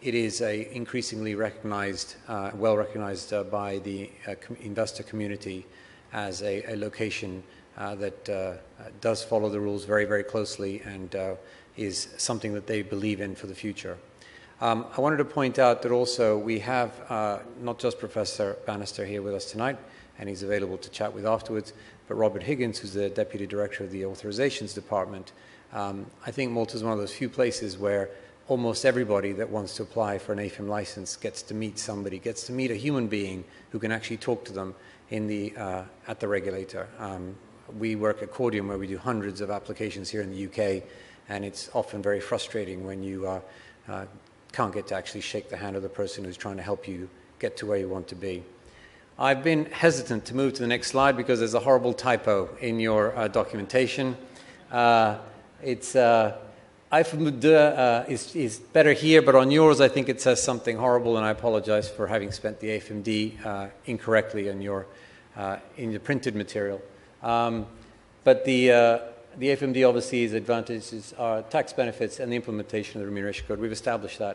it is a increasingly recognized, uh, well recognized uh, by the uh, com investor community as a, a location uh, that uh, does follow the rules very, very closely and uh, is something that they believe in for the future. Um, I wanted to point out that also we have uh, not just Professor Bannister here with us tonight, and he's available to chat with afterwards, but Robert Higgins, who's the Deputy Director of the Authorizations Department. Um, I think Malta is one of those few places where almost everybody that wants to apply for an A I F M license gets to meet somebody, gets to meet a human being who can actually talk to them in the, uh, at the regulator. Um, we work at Cordium where we do hundreds of applications here in the U K, and it's often very frustrating when you uh, uh, can't get to actually shake the hand of the person who's trying to help you get to where you want to be. I've been hesitant to move to the next slide because there's a horrible typo in your uh, documentation. Uh, it's uh, A I F M D uh, is, is better here, but on yours I think it says something horrible, and I apologize for having spent the A I F M D uh, incorrectly in your uh, in the printed material. Um, but the uh, The A I F M D obviously is advantages are tax benefits and the implementation of the remuneration code. We've established that.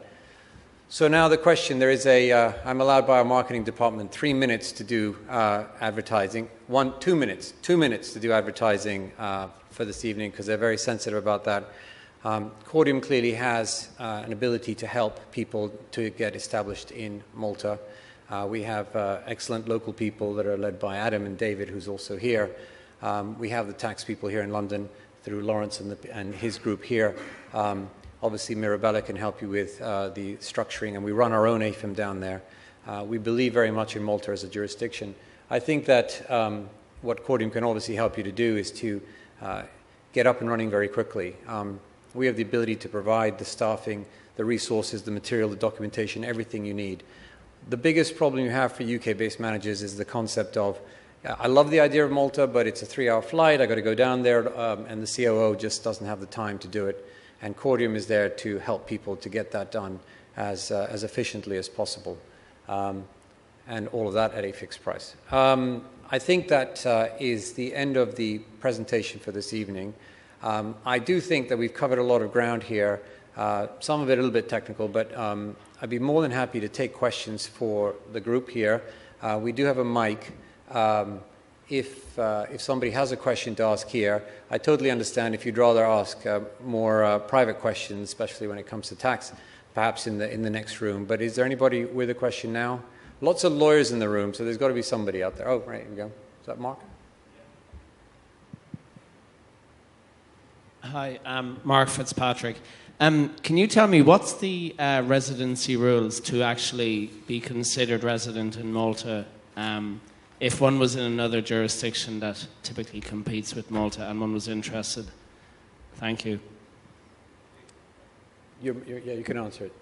So now the question, there is a, uh, I'm allowed by our marketing department three minutes to do uh, advertising. One, two minutes, two minutes to do advertising uh, for this evening because they're very sensitive about that. Um, Cordium clearly has uh, an ability to help people to get established in Malta. Uh, we have uh, excellent local people that are led by Adam and David, who's also here. Um, we have the tax people here in London through Lawrence and, the, and his group here. Um, obviously, Mirabella can help you with uh, the structuring, and we run our own A I F M down there. Uh, we believe very much in Malta as a jurisdiction. I think that um, what Cordium can obviously help you to do is to uh, get up and running very quickly. Um, we have the ability to provide the staffing, the resources, the material, the documentation, everything you need. The biggest problem you have for U K-based managers is the concept of I love the idea of Malta, but it's a three-hour flight. I've got to go down there, um, and the C O O just doesn't have the time to do it. And Cordium is there to help people to get that done as, uh, as efficiently as possible, um, and all of that at a fixed price. Um, I think that uh, is the end of the presentation for this evening. Um, I do think that we've covered a lot of ground here, uh, some of it a little bit technical, but um, I'd be more than happy to take questions for the group here. Uh, we do have a mic. Um, if, uh, if somebody has a question to ask here, I totally understand if you'd rather ask uh, more uh, private questions, especially when it comes to tax, perhaps in the, in the next room. But is there anybody with a question now? Lots of lawyers in the room, so there's got to be somebody out there. Oh, right, here we go. Is that Mark? Hi, I'm Mark Fitzpatrick. Um, can you tell me what's the uh, residency rules to actually be considered resident in Malta um, if one was in another jurisdiction that typically competes with Malta and one was interested? Thank you. You're, you're, yeah, you can answer it.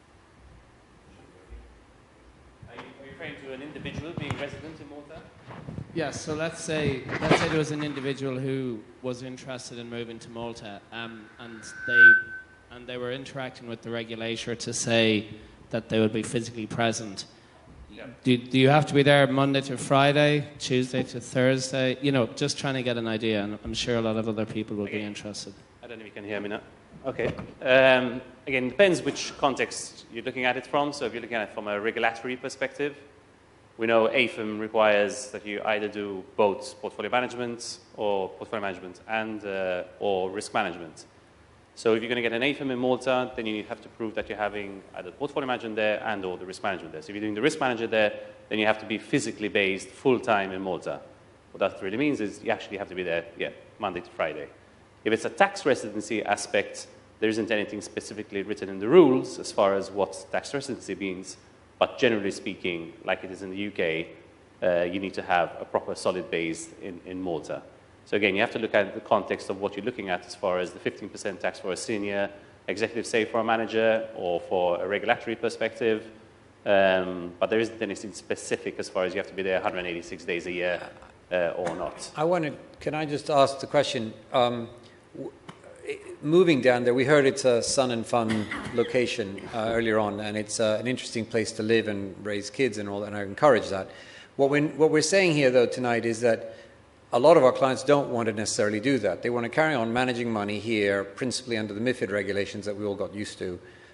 Are you, are you referring to an individual being resident in Malta? Yes, so let's say let's say there was an individual who was interested in moving to Malta, um, and they and they were interacting with the regulator to say that they would be physically present. Yeah. Do, do you have to be there Monday to Friday, Tuesday to Thursday? You know, just trying to get an idea, and I'm sure a lot of other people will okay. be interested. I don't know if you can hear me now. Okay. Um, again, depends which context you're looking at it from. So if you're looking at it from a regulatory perspective, we know A I F M requires that you either do both portfolio management or portfolio management and uh, or risk management. So if you're going to get an A I F M in Malta, then you have to prove that you're having either portfolio management there and or the risk management there. So if you're doing the risk manager there, then you have to be physically based full-time in Malta. What that really means is you actually have to be there, yeah, Monday to Friday. If it's a tax residency aspect, there isn't anything specifically written in the rules as far as what tax residency means. But generally speaking, like it is in the U K, uh, you need to have a proper solid base in, in Malta. So again, you have to look at the context of what you're looking at as far as the fifteen percent tax for a senior executive, say for a manager or for a regulatory perspective. Um, but there isn't anything specific as far as you have to be there one hundred eighty-six days a year uh, or not. I wanted, can I just ask the question? Um, Moving down there, we heard it's a sun and fun location uh, earlier on, and it's uh, an interesting place to live and raise kids and all that, and I encourage that. What we're, what we're saying here, though, tonight is that a lot of our clients don't want to necessarily do that. They want to carry on managing money here, principally under the MiFID regulations that we all got used to.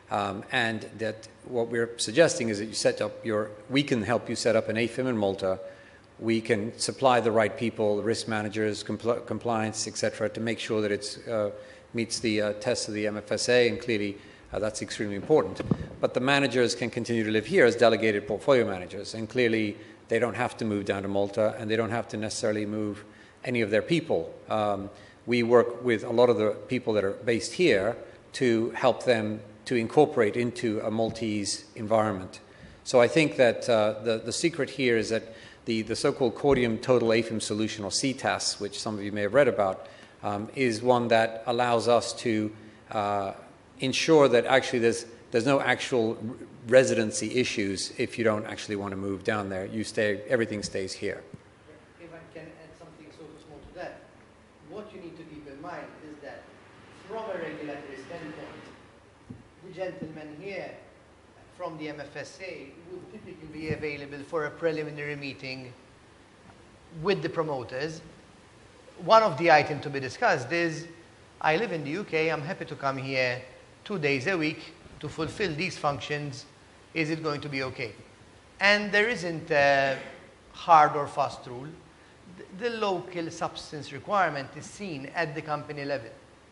Um, and that what we're suggesting is that you set up your, we can help you set up an A I F M in Malta. We can supply the right people, risk managers, compl compliance, et cetera, to make sure that it uh, meets the uh, tests of the M F S A, and clearly uh, that's extremely important. But the managers can continue to live here as delegated portfolio managers, and clearly they don't have to move down to Malta, and they don't have to necessarily move any of their people. Um, we work with a lot of the people that are based here to help them to incorporate into a Maltese environment. So I think that uh, the, the secret here is that the, the so-called Cordium Total A I F M solution, or C T A S, which some of you may have read about, um, is one that allows us to uh, ensure that actually there's, there's no actual residency issues if you don't actually want to move down there. You stay, everything stays here. If I can add something so small to that, what you need to keep in mind is that from a regulatory standpoint, the gentleman here from the M F S A would typically be available for a preliminary meeting with the promoters. One of the items to be discussed is, I live in the U K, I'm happy to come here two days a week to fulfill these functions. Is it going to be okay? And there isn't a hard or fast rule. The, the local substance requirement is seen at the company level.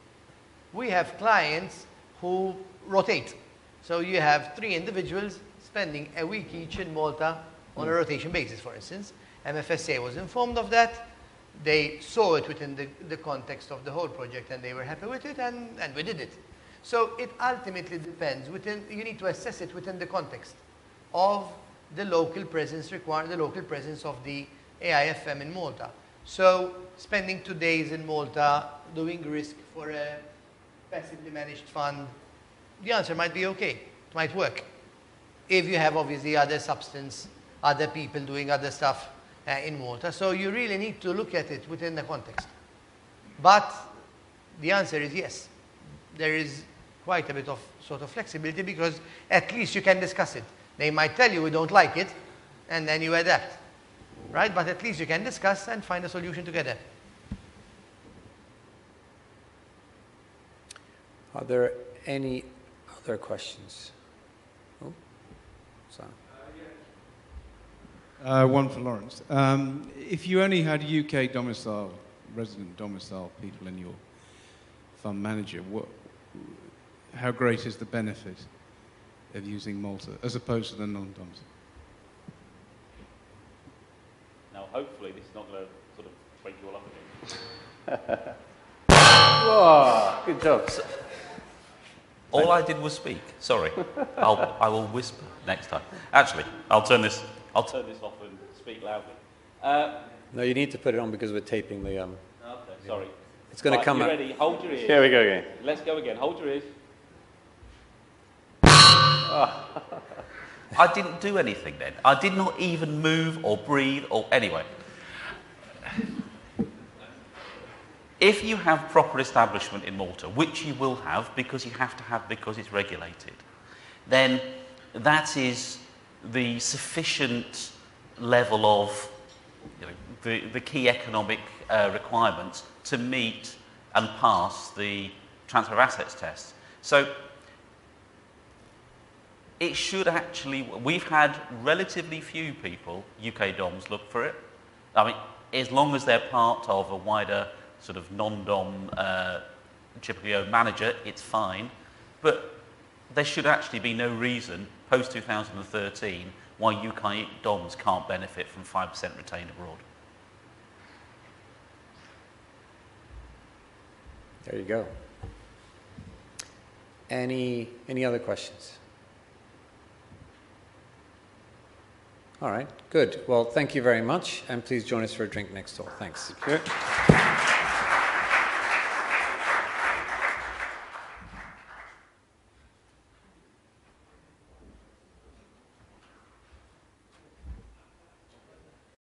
We have clients who rotate. So you have three individuals spending a week each in Malta on a rotation basis, for instance. M F S A was informed of that. They saw it within the, the context of the whole project, and they were happy with it, and, and we did it. So it ultimately depends within, you need to assess it within the context of the local presence required, the local presence of the A I F M in Malta. So spending two days in Malta doing risk for a passively managed fund, the answer might be okay, it might work. If you have obviously other substance, other people doing other stuff uh, in Malta. So you really need to look at it within the context. But the answer is yes. There is quite a bit of sort of flexibility, because at least you can discuss it. They might tell you we don't like it, and then you adapt, right? But at least you can discuss and find a solution together. Are there any other questions? Oh, sorry. Uh, one for Lawrence. Um, if you only had U K domicile, resident domicile people in your fund manager, what, how great is the benefit of using Malta as opposed to the non-domicile? Now, hopefully, this is not going to sort of wake you all up again. Whoa, good job. So, all I did was speak. Sorry, I'll, I will whisper next time. Actually, I'll turn this. I'll turn this off and speak loudly. Uh, No, you need to put it on because we're taping the. Um, okay, sorry. it's going Right, to come you out. ready? Hold your ears. Here we go again. Let's go again. Hold your ears. I didn't do anything then. I did not even move or breathe or anyway. If you have proper establishment in Malta, which you will have because you have to have because it's regulated, then that is the sufficient level of you know, the, the key economic uh, requirements to meet and pass the transfer of assets test. So it should actually, we've had relatively few people, U K D O Ms, look for it. I mean, as long as they're part of a wider sort of non-dom uh, typically owned manager, it's fine. But there should actually be no reason, post two thousand thirteen, why U K D O Ms can't benefit from five percent retained abroad. There you go. Any, any other questions? All right, good. Well, thank you very much, and please join us for a drink next door. Thanks. Good.